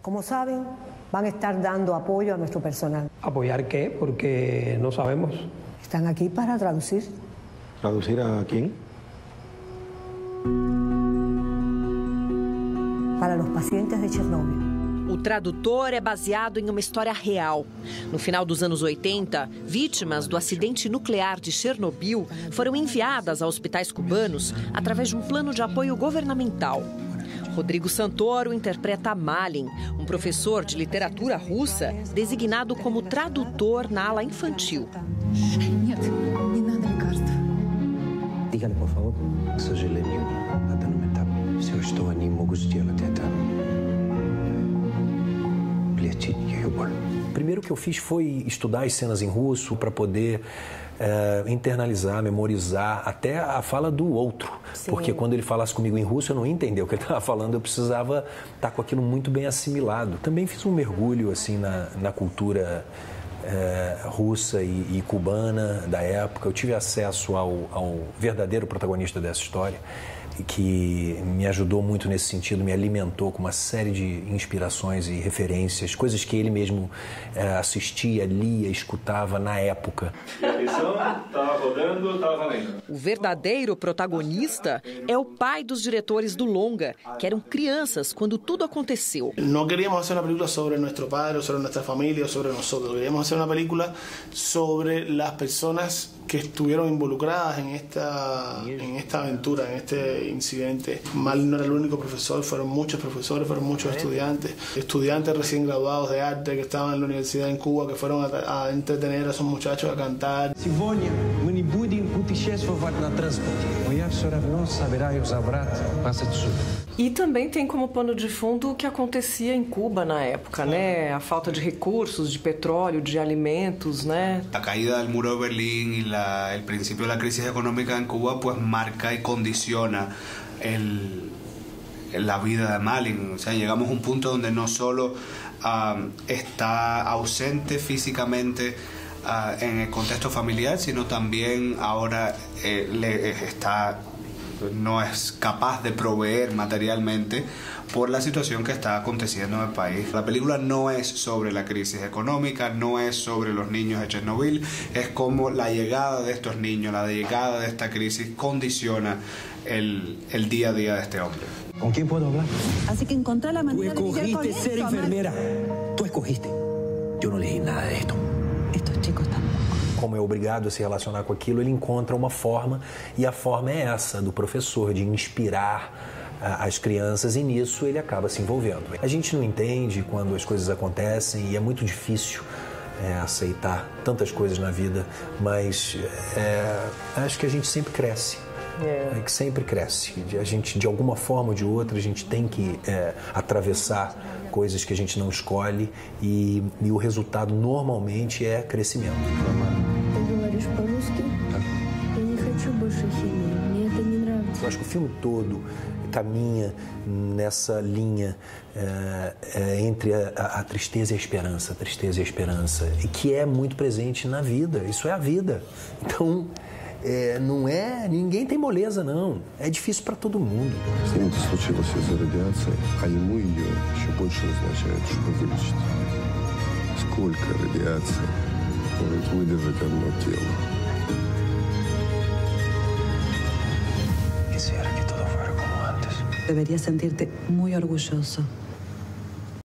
Como saben, van a estar dando apoyo a nuestro personal. ¿Apoyar qué? Porque no sabemos. Están aquí para traducir. ¿Traducir a quién? Para los pacientes de Chernobyl. O Tradutor é baseado em uma história real. No final dos anos 80, vítimas do acidente nuclear de Chernobyl foram enviadas a hospitais cubanos através de um plano de apoio governamental. Rodrigo Santoro interpreta Malin, um professor de literatura russa designado como tradutor na ala infantil. Dígale, por favor. К сожалению, на данном этапе все, что они могут сделать, это лечить ее боль. Primeiro que eu fiz foi estudar as cenas em russo para poder internalizar, memorizar até a fala do outro. Sim. Porque quando ele falasse comigo em russo, eu não ia entender o que ele estava falando, eu precisava estar com aquilo muito bem assimilado. Também fiz um mergulho assim na cultura russa e cubana da época. Eu tive acesso ao verdadeiro protagonista dessa história, que me ajudou muito nesse sentido, me alimentou com uma série de inspirações e referências, coisas que ele mesmo assistia, lia, escutava na época. E a missão estava rodando, estava valendo. O verdadeiro protagonista é o pai dos diretores do longa, que eram crianças quando tudo aconteceu. Não queríamos fazer uma película sobre nosso pai, sobre nossa família, sobre nós. Queríamos fazer uma película sobre as pessoas que estuvieron involucradas en esta aventura, en este incidente. Malin no era el único profesor, fueron muchos profesores, fueron muchos estudiantes recién graduados de arte que estaban en la universidad en Cuba, que fueron a entretener a esos muchachos, a cantar. Сегодня мы не будем путешествовать на транспорте, но я все равно собираюсь забрать вас отсюда. E também tem como pano de fundo o que acontecia em Cuba na época, né? A falta de recursos, de petróleo, de alimentos, né? A caída del muro de Berlín y el principio de la crisis económica en Cuba pues marca y condiciona la vida de Malin. O sea, llegamos a un punto donde no solo está ausente físicamente en el contexto familiar, sino también ahora no es capaz de proveer materialmente por la situación que está aconteciendo en el país. La película no es sobre la crisis económica, no es sobre los niños de Chernobyl, es como la llegada de estos niños, la llegada de esta crisis condiciona el día a día de este hombre. ¿Con quién puedo hablar? Así que encontrá la manera de lidiar con esto. Tú escogiste ser enfermera. Tú escogiste. Yo no elegí nada de esto. Estos chicos están locos. Como é obrigado a se relacionar com aquilo, ele encontra uma forma, e a forma é essa, do professor, de inspirar as crianças, e nisso ele acaba se envolvendo. A gente não entende quando as coisas acontecem e é muito difícil aceitar tantas coisas na vida, mas acho que a gente sempre cresce. Que sempre cresce. A gente, de alguma forma ou de outra, a gente tem que atravessar coisas que a gente não escolhe e o resultado normalmente é crescimento. Eu acho que o filme todo caminha nessa linha entre a tristeza e a esperança, e que é muito presente na vida. Isso é a vida. Então, não é... Ninguém tem moleza, não. É difícil para todo mundo. С ним это случилось из-за радиации, а ему ее еще больше назначают, чтобы вылечить. Сколько радиации может выдержать одно тело? Quisiera que todo fuera como antes. Deberías sentirte muy orgulloso.